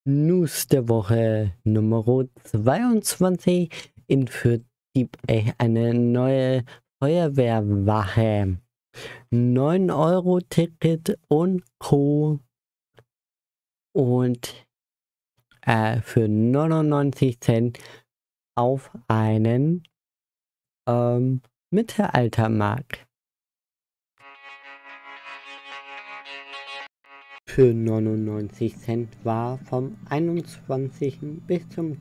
News der Woche Nummer 22. In Fürth gibt es eine neue Feuerwehrwache. 9-Euro-Ticket und Co. Und für 99 Cent auf einen Mittelaltermarkt. Für 99 Cent war vom 21. bis zum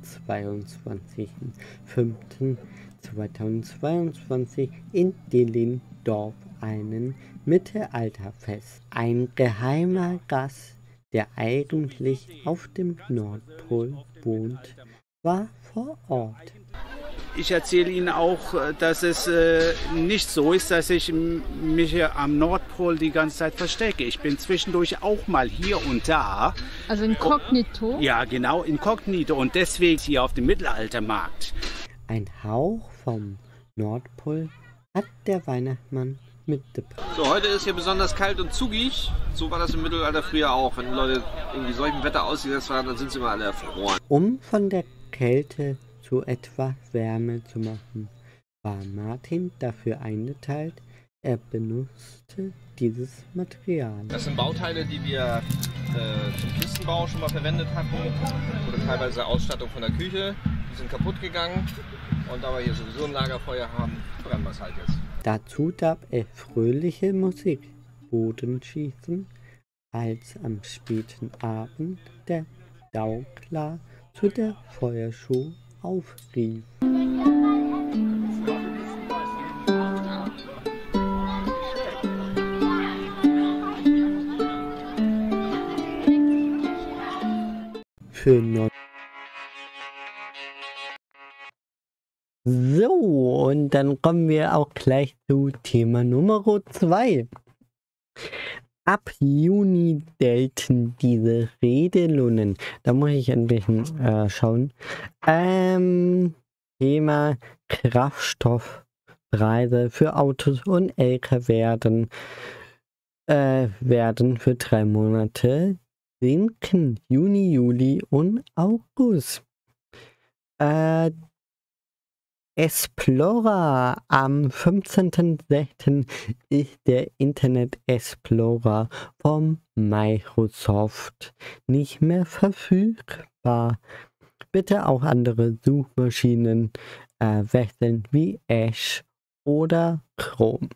22.05.2022 in Dillendorf einen Mittelalterfest. Ein geheimer Gast, der eigentlich auf dem Nordpol wohnt, war vor Ort. Ich erzähle Ihnen auch, dass es nicht so ist, dass ich mich hier am Nordpol die ganze Zeit verstecke. Ich bin zwischendurch auch mal hier und da. Also inkognito? Ja, genau, inkognito. Und deswegen hier auf dem Mittelaltermarkt. Ein Hauch vom Nordpol hat der Weihnachtsmann mitgebracht. So, heute ist hier besonders kalt und zugig. So war das im Mittelalter früher auch. Wenn die Leute irgendwie solchem Wetter ausgesetzt waren, dann sind sie immer alle erfroren. Um von der Kälte zu etwas Wärme zu machen, war Martin dafür eingeteilt. Er benutzte dieses Material. Das sind Bauteile, die wir zum Kistenbau schon mal verwendet hatten. Oder teilweise Ausstattung von der Küche. Die sind kaputt gegangen. Und da wir hier sowieso ein Lagerfeuer haben, brennen wir es halt jetzt. Dazu gab es fröhliche Musik, Bodenschießen, als am späten Abend der Gaukler zu der Feuershow aufrief. Für So, und dann kommen wir auch gleich zu Thema Nummer 2. Ab Juni gelten diese Regelungen. Da muss ich ein bisschen schauen. Thema Kraftstoffpreise für Autos und LKW werden für 3 Monate sinken. Juni, Juli und August. Explorer am 15.06. ist der Internet Explorer von Microsoft nicht mehr verfügbar. Bitte auch andere Suchmaschinen wechseln wie Edge oder Chrome.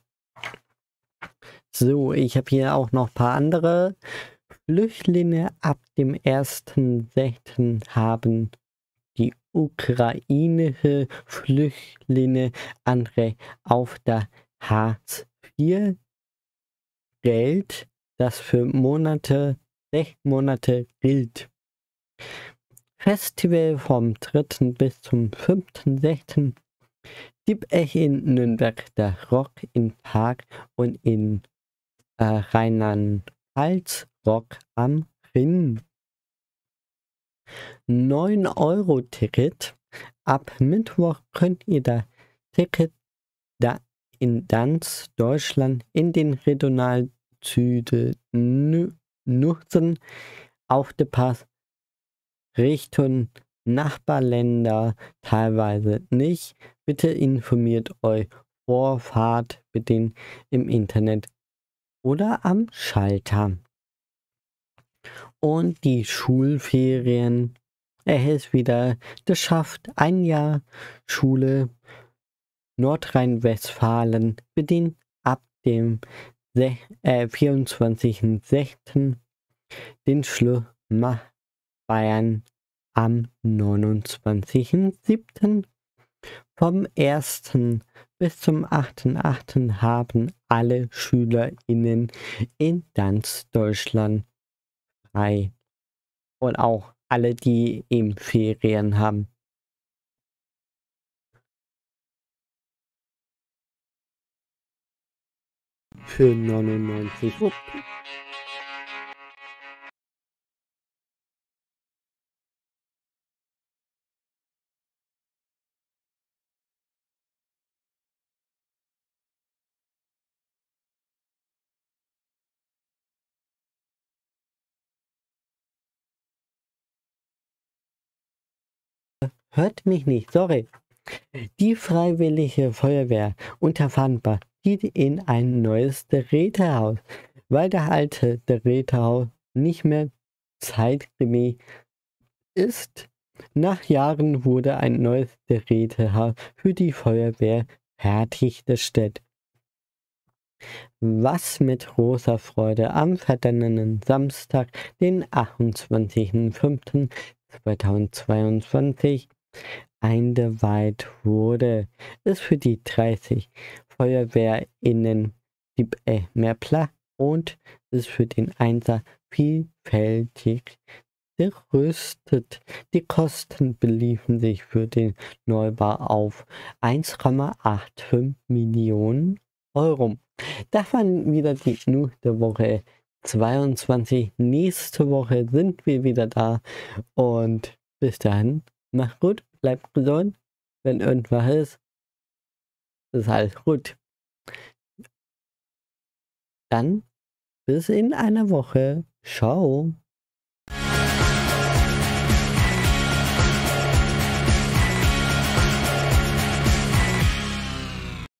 So, ich habe hier auch noch ein paar andere Flüchtlinge. Ab dem 1.06. haben die ukrainische Flüchtlinge Anrecht auf das Hartz-IV-Geld, das für 6 Monate gilt. Festival vom 3. bis zum 5.6. gibt es in Nürnberg der Rock im Park und in Rheinland-Pfalz Rock am Ring. 9-Euro-Ticket. Ab Mittwoch könnt ihr das Ticket in ganz Deutschland in den Regionalzügen nutzen. Auf der Pass Richtung Nachbarländer teilweise nicht. Bitte informiert euch vor Fahrtbeginn im Internet oder am Schalter. Und die Schulferien, es ist wieder geschafft. Ein Jahr Schule Nordrhein-Westfalen beginnt ab dem 24.06. Den Schluss macht Bayern am 29.07. Vom 1. bis zum 8.08. haben alle SchülerInnen in ganz Deutschland frei. Und auch alle, die eben Ferien haben. Für 99. hört mich nicht, sorry. Die Freiwillige Feuerwehr Unterfahrenbach zieht in ein neues Gerätehaus, weil der alte Gerätehaus nicht mehr zeitgemäß ist. Nach Jahren wurde ein neues Gerätehaus für die Feuerwehr fertiggestellt, was mit großer Freude am vergangenen Samstag, den 28.05.2022, eingeweiht wurde. Ist für die 30 FeuerwehrInnen gibt mehr Platz und ist für den Einsatz vielfältig gerüstet. Die Kosten beliefen sich für den Neubau auf 1,85 Millionen Euro. Das waren wieder die News der Woche 22. Nächste Woche sind wir wieder da und bis dahin, macht gut, bleibt gesund. Wenn irgendwas ist alles gut. Dann bis in einer Woche. Ciao.